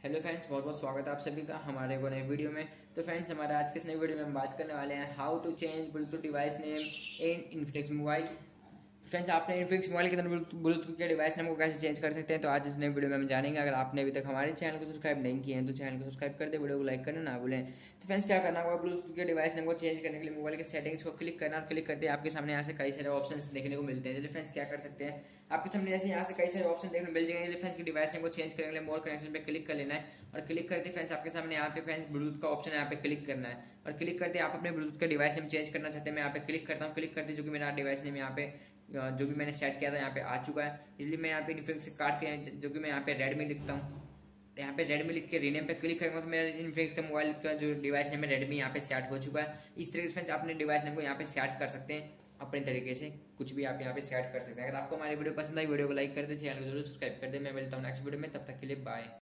Hello friends, बहुत बहुत स्वागत है आप सभी का हमारे को नए वीडियो में। तो फ्रेंड्स, हमारे आज के इस नए वीडियो में हम बात करने वाले हैं how to change Bluetooth device name in Infinix mobile. Friends, आपने इन्फिनिक्स मोबाइल के अंदर ब्लूटूथ के डिवाइस नेम को कैसे चेंज कर सकते हैं, तो आज इस नए वीडियो में हम जानेंगे। अगर आपने अभी तक हमारे चैनल को सब्सक्राइब नहीं किए हैं तो चैनल को सब्सक्राइब कर दे, वीडियो को लाइक करना ना भूलें। तो फ्रेंड्स, क्या करना होगा, ब्लूटूथ के डिवाइस नेम को चेंज करने के लिए मोबाइल के सेटिंग्स को क्लिक करना, और क्लिक करते आपके सामने यहाँ से कई सारे ऑप्शंस देखने को मिलते हैं। चलिए फ्रेंड्स, क्या कर सकते हैं, आपके सामने जैसे यहाँ से कई सारे ऑप्शन देखने को मिल जाएंगे। फ्रेंड्स की डिवाइस नेम को चेंज करने के लिए मोर कनेक्शन पे क्लिक कर लेना है, और क्लिक करते फ्रेंड्स आपके सामने यहाँ पे फ्रेंड्स ब्लूटूथ का ऑप्शन है, यहाँ पे क्लिक करना है। और क्लिक करते आप अपने ब्लूटूथ का डिवाइस नेम चेंज करना चाहते हैं, मैं यहाँ पे क्लिक करता हूँ। क्लिक करते जो कि मेरा डिवाइस नेम यहाँ पे जो भी मैंने सेट किया था यहाँ पे आ चुका है। इसलिए मैं यहाँ पे इन्फिनिक्स से काट के जो कि मैं यहाँ पे रेडमी लिखता हूँ, यहाँ पे रेडमी लिख के रीनेम पे क्लिक करूँगा तो मेरा इन्फिनिक्स का मोबाइल का जो डिवाइस नेम है रेडमी यहाँ पे सेट हो चुका है। इस तरीके से फ्रेंड्स अपने डिवाइस नेम को यहाँ पे सेट कर सकते हैं अपने तरीके से, कुछ भी आप यहाँ पे सेट कर सकते हैं। अगर आपको हमारी वीडियो पसंद आई, वीडियो को लाइक कर दे, चैनल को जरूर सब्सक्राइब कर दे। मैं मिलता हूँ नेक्स्ट वीडियो में, तब तक के लिए बाय।